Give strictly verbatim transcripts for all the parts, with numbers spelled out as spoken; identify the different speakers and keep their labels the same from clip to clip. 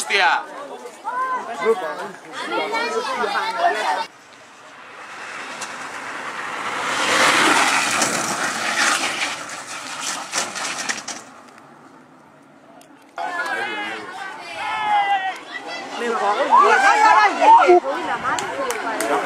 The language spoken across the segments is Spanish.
Speaker 1: hostia!
Speaker 2: Me cago en Dios. ¡Ay, ay, ay! ¡Uy, la madre que me parió!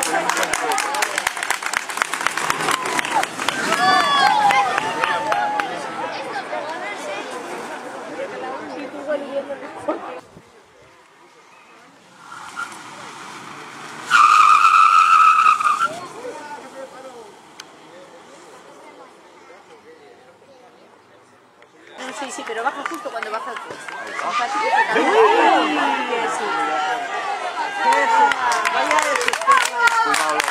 Speaker 2: Sí, sí, pero baja justo cuando baja el coche. ¡Uy! Sí. Eso. Vaya eso.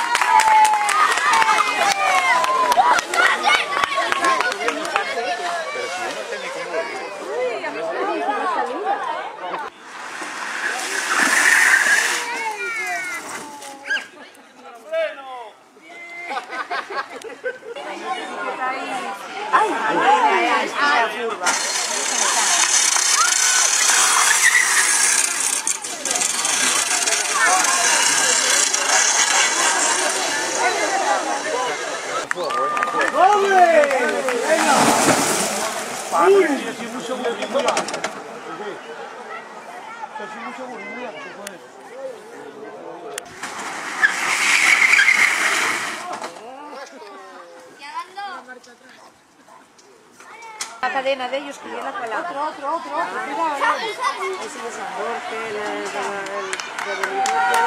Speaker 2: ¡Ay, ay, ay, ay! La curva. La cadena de ellos que viene a la otro, otro, otro, otro, cuidado. Ese de San Jorge, el de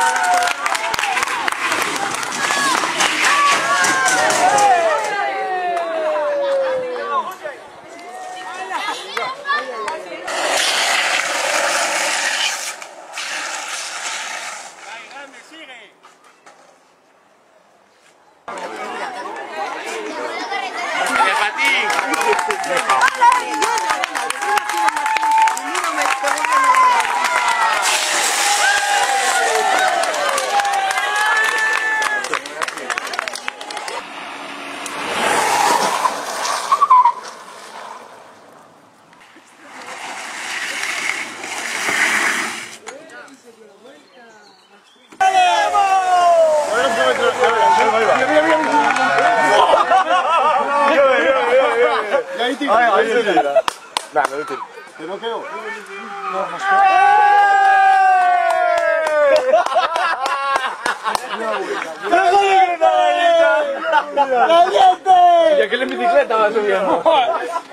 Speaker 3: Ay, ay, ay, ay. Nah, no lo tiro. ¿Te no quedo? No, más que... ¡La diente! ¿Y aquel en bicicleta va subiendo?